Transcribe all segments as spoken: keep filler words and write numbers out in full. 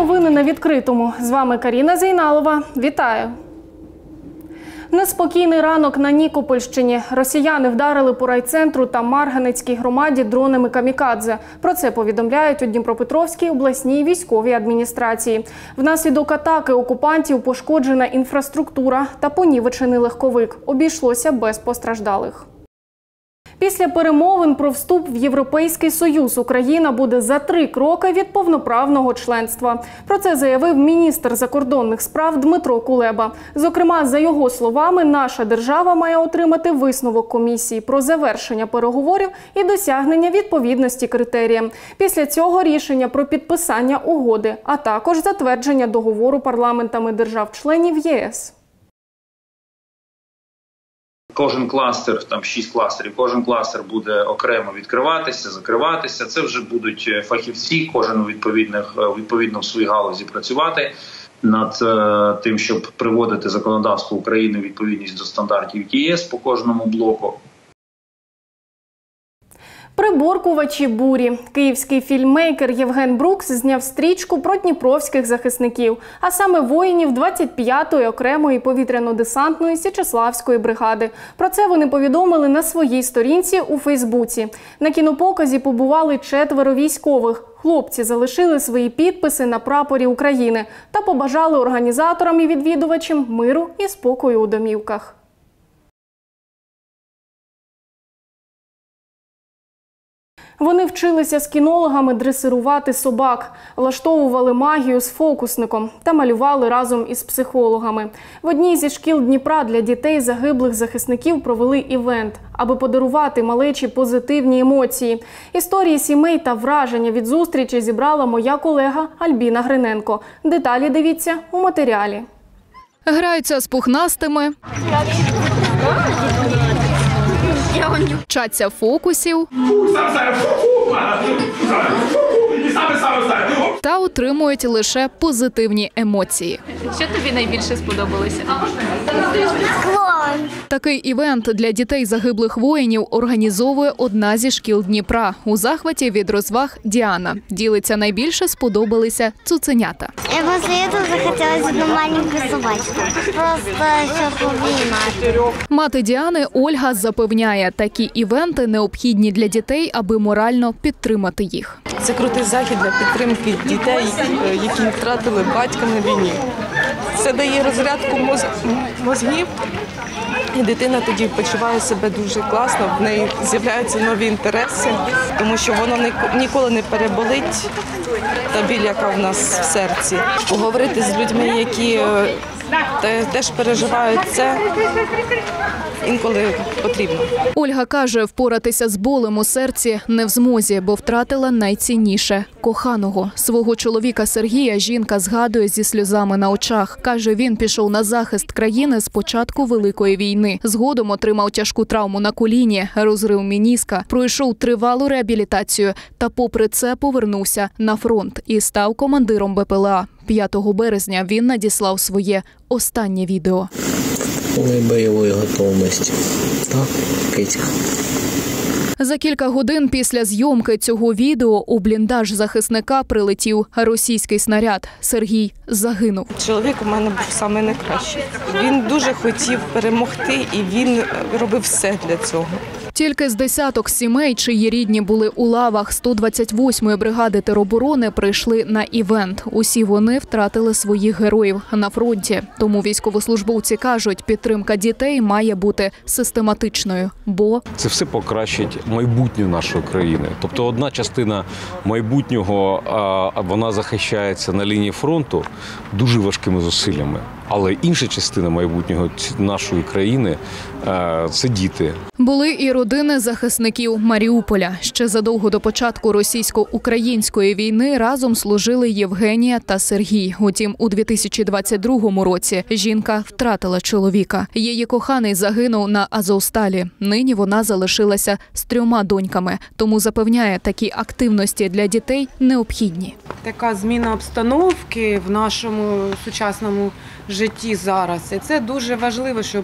новини на відкритому. З вами Каріна Зейналова. Вітаю! Неспокійний ранок на Нікопольщині. Росіяни вдарили по райцентру та Марганецькій громаді дронами камікадзе. Про це повідомляють у Дніпропетровській обласній військовій адміністрації. Внаслідок атаки окупантів пошкоджена інфраструктура та понівечений легковик. Обійшлося без постраждалих. Після перемовин про вступ в Європейський Союз Україна буде за три кроки від повноправного членства. Про це заявив міністр закордонних справ Дмитро Кулеба. Зокрема, за його словами, наша держава має отримати висновок комісії про завершення переговорів і досягнення відповідності критеріям. Після цього рішення про підписання угоди, а також затвердження договору парламентами держав-членів ЄС. Кожен кластер, там шість кластерів, кожен кластер буде окремо відкриватися, закриватися. Це вже будуть фахівці, кожен відповідних, відповідно в своїй галузі працювати над е, тим, щоб приводити законодавство України у відповідність до стандартів ЄС по кожному блоку. Приборкувачі бурі. Київський фільммейкер Євген Брукс зняв стрічку про дніпровських захисників, а саме воїнів двадцять п'ятої окремої повітряно-десантної Січеславської бригади. Про це вони повідомили на своїй сторінці у Фейсбуці. На кінопоказі побували четверо військових. Хлопці залишили свої підписи на прапорі України та побажали організаторам і відвідувачам миру і спокою у домівках. Вони вчилися з кінологами дресирувати собак, влаштовували магію з фокусником та малювали разом із психологами. В одній зі шкіл Дніпра для дітей загиблих захисників провели івент, аби подарувати малечі позитивні емоції. Історії сімей та враження від зустрічі зібрала моя колега Альбіна Гриненко. Деталі дивіться у матеріалі. Граються з пухнастими, вчаться фокусів та отримують лише позитивні емоції. Що тобі найбільше сподобалося? Такий івент для дітей загиблих воїнів організовує одна зі шкіл Дніпра. У захваті від розваг Діана. Ділиться, найбільше сподобалися цуценята. Я після цього захотілося одну маленьку собачку. Просто щоб обіймати. Мати Діани Ольга запевняє, такі івенти необхідні для дітей, аби морально підтримати їх. Це крутий захід для підтримки дітей, які втратили батька на війні. Це дає розрядку моз... мозгів. І дитина тоді почуває себе дуже класно, в неї з'являються нові інтереси, тому що воно ніколи не переболить та біль, яка в нас в серці. Поговорити з людьми, які теж переживають це, інколи потрібно. Ольга каже, впоратися з болем у серці не в змозі, бо втратила найцінніше – коханого. Свого чоловіка Сергія жінка згадує зі сльозами на очах. Каже, він пішов на захист країни з початку Великої війни. Згодом отримав тяжку травму на коліні, розрив меніска, пройшов тривалу реабілітацію та попри це повернувся на фронт і став командиром БПЛА. п'ятого березня він надіслав своє останнє відео. Повної бойової готовності. Так, кицька. За кілька годин після зйомки цього відео у бліндаж захисника прилетів російський снаряд. Сергій загинув. Чоловік у мене був саме найкращий. Він дуже хотів перемогти і він робив все для цього. Тільки з десяток сімей, чиї рідні були у лавах сто двадцять восьмої бригади тероборони, прийшли на івент. Усі вони втратили своїх героїв на фронті. Тому військовослужбовці кажуть, підтримка дітей має бути систематичною, бо це все покращить майбутнє нашої країни. Тобто одна частина майбутнього, вона захищається на лінії фронту дуже важкими зусиллями. Але інша частина майбутнього нашої країни – це діти. Були і родини захисників Маріуполя. Ще задовго до початку російсько-української війни разом служили Євгенія та Сергій. Утім, у дві тисячі двадцять другому році жінка втратила чоловіка. Її коханий загинув на Азовсталі. Нині вона залишилася з трьома доньками. Тому запевняє, такі активності для дітей необхідні. Така зміна обстановки в нашому сучасному житті зараз. І це дуже важливо, щоб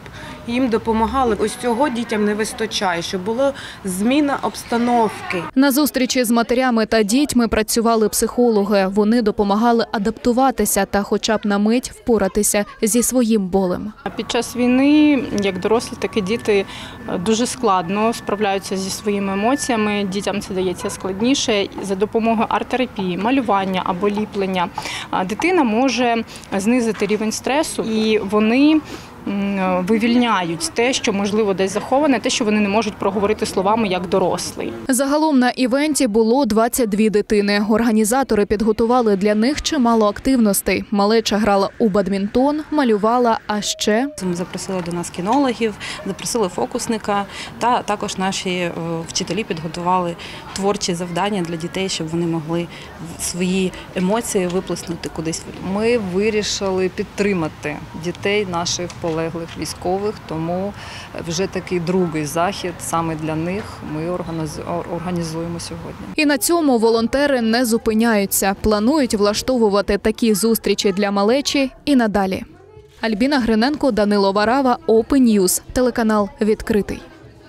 їм допомагали. Ось цього дітям не вистачає, щоб була зміна обстановки. На зустрічі з матерями та дітьми працювали психологи. Вони допомагали адаптуватися та хоча б на мить впоратися зі своїм болем. Під час війни, як дорослі, так і діти дуже складно справляються зі своїми емоціями. Дітям це дається складніше. За допомогою арт-терапії, малювання або ліплення дитина може знизити рівень стресу, і вони вивільняють те, що, можливо, десь заховане, те, що вони не можуть проговорити словами як дорослий. Загалом на івенті було двадцять дві дитини. Організатори підготували для них чимало активностей. Малеча грала у бадмінтон, малювала, а ще… Ми запросили до нас кінологів, запросили фокусника, та також наші вчителі підготували творчі завдання для дітей, щоб вони могли свої емоції виплеснути кудись. Ми вирішили підтримати дітей наших полеглих військових, тому вже такий другий захід саме для них ми організуємо сьогодні. І на цьому волонтери не зупиняються. Планують влаштовувати такі зустрічі для малечі і надалі. Альбіна Гриненко, Данило Варава, Open News, телеканал «Відкритий».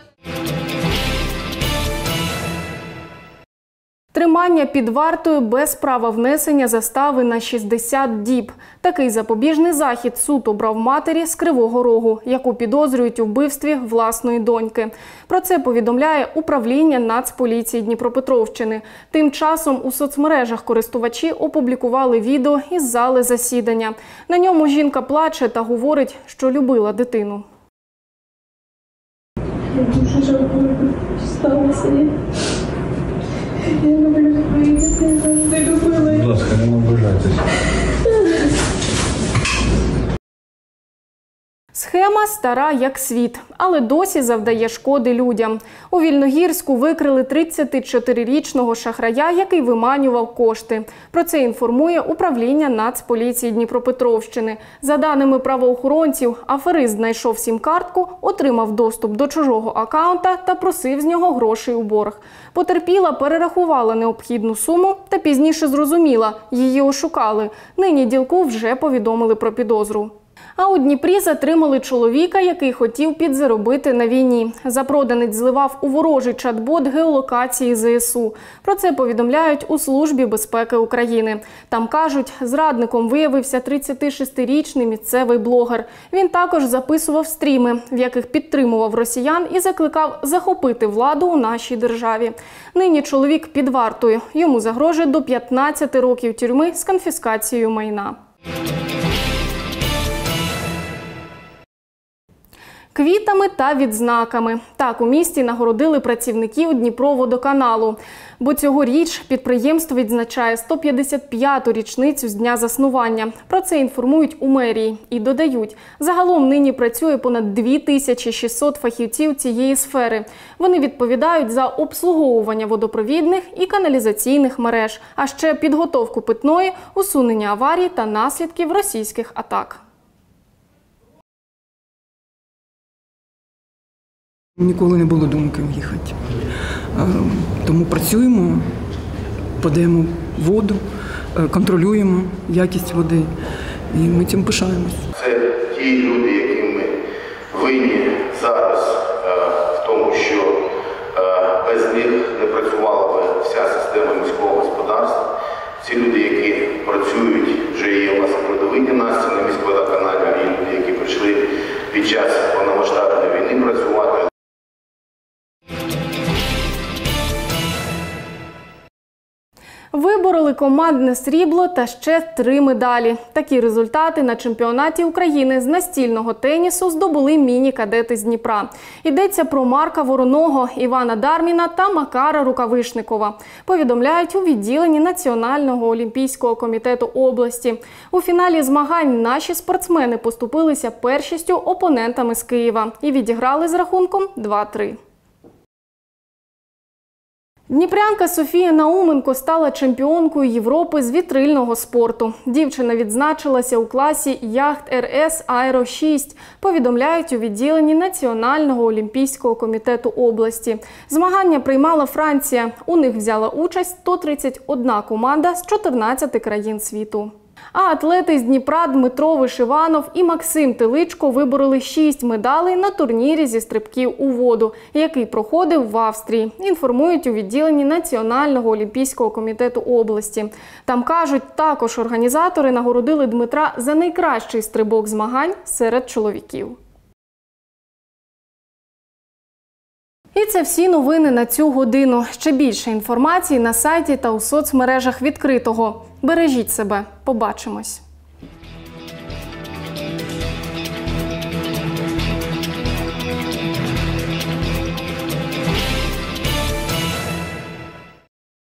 Тримання під вартою без права внесення застави на шістдесят діб. Такий запобіжний захід суд обрав матері з Кривого Рогу, яку підозрюють у вбивстві власної доньки. Про це повідомляє управління Нацполіції Дніпропетровщини. Тим часом у соцмережах користувачі опублікували відео із зали засідання. На ньому жінка плаче та говорить, що любила дитину. Дуже жалкую, що сталося. Я люблю твої дітей, ти любила. Будь ласка, не ображайтесь. Схема стара як світ, але досі завдає шкоди людям. У Вільногірську викрили тридцятичотирирічного шахрая, який виманював кошти. Про це інформує управління Нацполіції Дніпропетровщини. За даними правоохоронців, аферист знайшов сім-картку, отримав доступ до чужого акаунта та просив з нього грошей у борг. Потерпіла перерахувала необхідну суму та пізніше зрозуміла – її ошукали. Нині ділку вже повідомили про підозру. А у Дніпрі затримали чоловіка, який хотів підзаробити на війні. Запроданець зливав у ворожий чат-бот геолокації зе ес у. Про це повідомляють у Службі безпеки України. Там кажуть, зрадником виявився тридцятишестирічний місцевий блогер. Він також записував стріми, в яких підтримував росіян і закликав захопити владу у нашій державі. Нині чоловік під вартою. Йому загрожує до п'ятнадцяти років тюрми з конфіскацією майна. Квітами та відзнаками. Так у місті нагородили працівників Дніпроводоканалу. Бо цьогоріч підприємство відзначає сто п'ятдесят п'яту річницю з дня заснування. Про це інформують у мерії. І додають, загалом нині працює понад дві тисячі шістсот фахівців цієї сфери. Вони відповідають за обслуговування водопровідних і каналізаційних мереж, а ще підготовку питної, усунення аварій та наслідків російських атак. Ніколи не було думки уїхати. Тому працюємо, подаємо воду, контролюємо якість води і ми цим пишаємось. Це ті люди, яким ми винні зараз в тому, що без них не працювала б вся система міського господарства. Ці люди, які працюють, вже є у нас передові династії на міськводоканалі, а є люди, які прийшли під час повномасштабної війни працювати. Вибороли командне срібло та ще три медалі. Такі результати на чемпіонаті України з настільного тенісу здобули міні-кадети з Дніпра. Йдеться про Марка Вороного, Івана Дарміна та Макара Рукавишникова. Повідомляють у відділенні Національного олімпійського комітету області. У фіналі змагань наші спортсмени поступилися першістю опонентами з Києва і відіграли з рахунком два-три. Дніпрянка Софія Науменко стала чемпіонкою Європи з вітрильного спорту. Дівчина відзначилася у класі Яхт ер ес Аеро шість, повідомляють у відділенні Національного олімпійського комітету області. Змагання приймала Франція. У них взяла участь сто тридцять одна команда з чотирнадцяти країн світу. А атлети з Дніпра Дмитро Вишиванов і Максим Теличко вибороли шість медалей на турнірі зі стрибків у воду, який проходив в Австрії, інформують у відділенні Національного олімпійського комітету області. Там кажуть, також організатори нагородили Дмитра за найкращий стрибок змагань серед чоловіків. І це всі новини на цю годину. Ще більше інформації на сайті та у соцмережах відкритого. Бережіть себе. Побачимось.